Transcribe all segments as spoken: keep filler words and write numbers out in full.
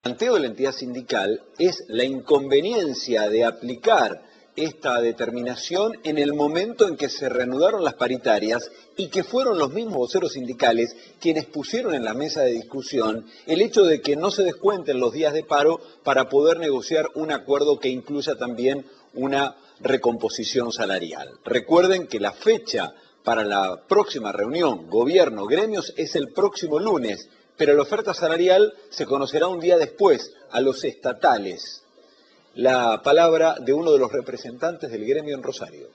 planteo de la entidad sindical es la inconveniencia de aplicar esta determinación en el momento en que se reanudaron las paritarias y que fueron los mismos voceros sindicales quienes pusieron en la mesa de discusión el hecho de que no se descuenten los días de paro para poder negociar un acuerdo que incluya también una recomposición salarial. Recuerden que la fecha para la próxima reunión gobierno-gremios es el próximo lunes, pero la oferta salarial se conocerá un día después, a los estatales. La palabra de uno de los representantes del gremio en Rosario.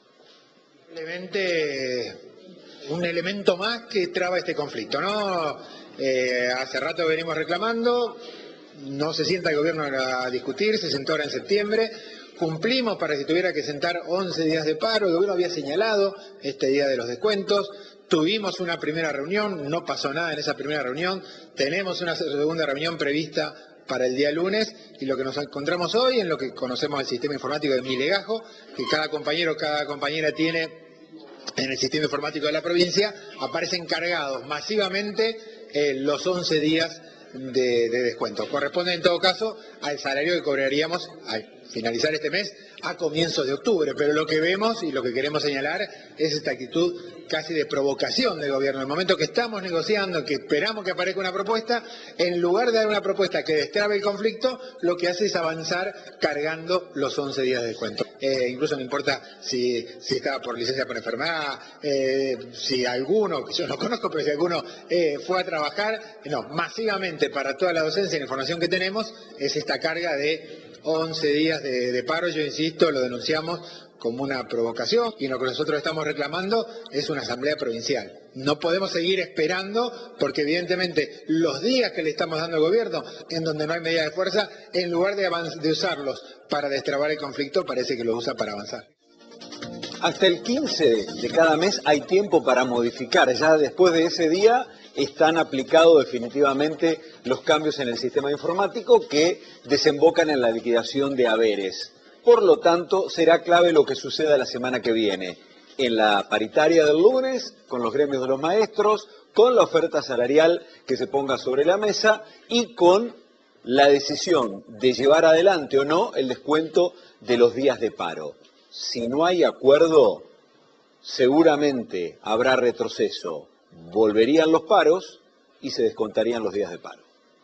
Simplemente un elemento más que traba este conflicto, ¿no? Eh, hace rato venimos reclamando, no se sienta el gobierno a discutir, se sentó ahora en septiembre, cumplimos para que tuviera que sentar once días de paro, el gobierno había señalado este día de los descuentos, tuvimos una primera reunión, no pasó nada en esa primera reunión, tenemos una segunda reunión prevista para el día lunes, y lo que nos encontramos hoy en lo que conocemos el sistema informático de Mi Legajo, que cada compañero, cada compañera tiene en el sistema informático de la provincia, aparecen cargados masivamente eh, los once días de, de descuento. Corresponde en todo caso al salario que cobraríamos al finalizar este mes a comienzos de octubre, pero lo que vemos y lo que queremos señalar es esta actitud casi de provocación del gobierno. En el momento que estamos negociando, que esperamos que aparezca una propuesta, en lugar de dar una propuesta que destrabe el conflicto, lo que hace es avanzar cargando los once días de descuento. Eh, incluso no importa si, si estaba por licencia por enfermedad, eh, si alguno, que yo no conozco, pero si alguno eh, fue a trabajar, no, masivamente para toda la docencia y la información que tenemos es esta carga de once días de, de paro. Yo insisto, lo denunciamos como una provocación y lo que nosotros estamos reclamando es una asamblea provincial. No podemos seguir esperando porque evidentemente los días que le estamos dando al gobierno, en donde no hay medida de fuerza, en lugar de, de usarlos para destrabar el conflicto, parece que los usa para avanzar. Hasta el quince de cada mes hay tiempo para modificar. Ya después de ese día están aplicados definitivamente los cambios en el sistema informático que desembocan en la liquidación de haberes. Por lo tanto, será clave lo que suceda la semana que viene, en la paritaria del lunes, con los gremios de los maestros, con la oferta salarial que se ponga sobre la mesa y con la decisión de llevar adelante o no el descuento de los días de paro. Si no hay acuerdo, seguramente habrá retroceso. Volverían los paros y se descontarían los días de paro.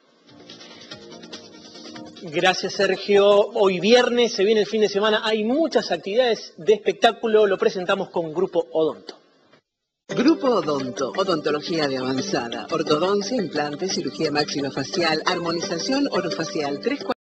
Gracias, Sergio. Hoy viernes, se viene el fin de semana, hay muchas actividades de espectáculo, lo presentamos con Grupo Odonto. Grupo Odonto, odontología de avanzada, ortodoncia, implantes, cirugía maxilofacial, armonización orofacial, tres